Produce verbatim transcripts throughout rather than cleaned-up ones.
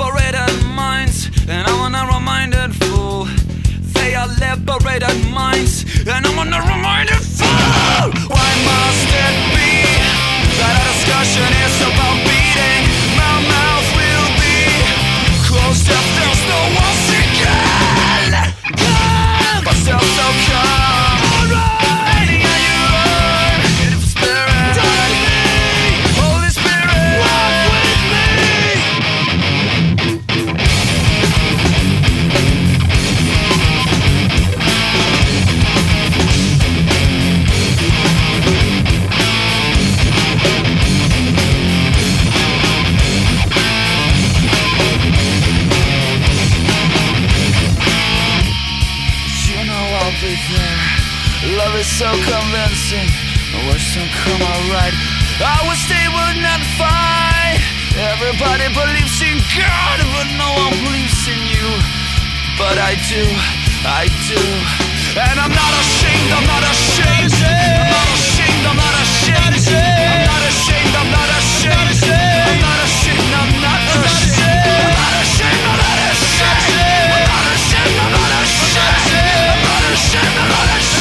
liberated minds, and I'm on a reminded fool. They are liberated minds, and I'm on a reminded fool. Why must it be that our discussion is about beating? My mouth will be closed if there's no once again. But still so calm. Love is so convincing, words don't come out right. I wish they would not fight. Everybody believes in God, but no one believes in you. But I do, I do. And I'm not ashamed, I'm not ashamed. I'm not ashamed, I'm not ashamed. I'm not ashamed, I'm not ashamed. I'm not ashamed, I'm not ashamed. I'm not ashamed, I'm not ashamed. I'm not ashamed, I'm not ashamed. I'm not ashamed, I'm not ashamed.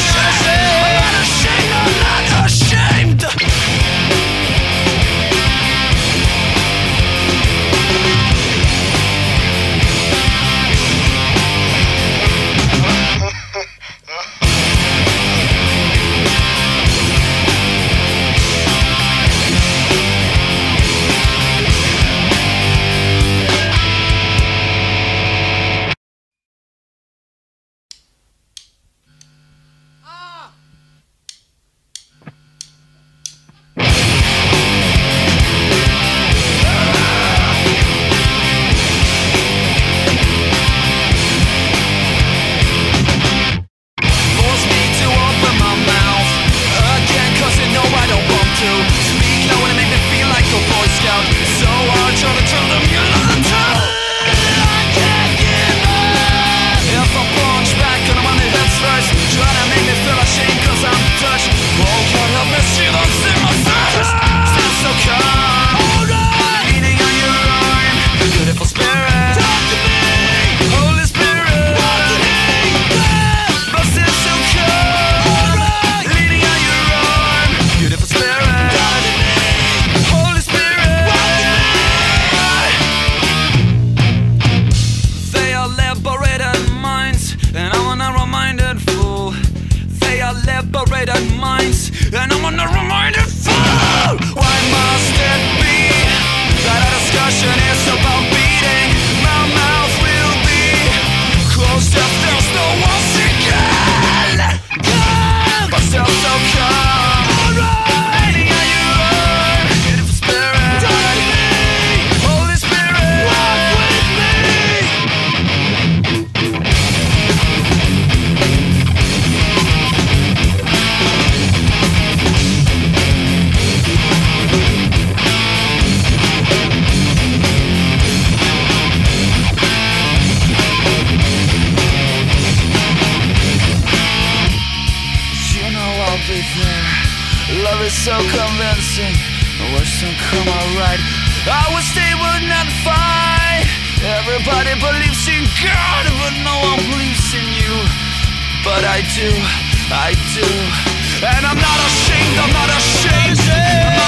And I'm on a reminded fool. Why must it be that our discussion is about beating? My mouth will be closed if there's no once again. But still so calm. Leaning on your arm, beautiful spirit. Holy Spirit, walk with me. Love is so convincing, words don't come out right. I wish they would not fight. Everybody believes in God, but no one believes in you. But I do, I do. And I'm not ashamed, I'm not ashamed.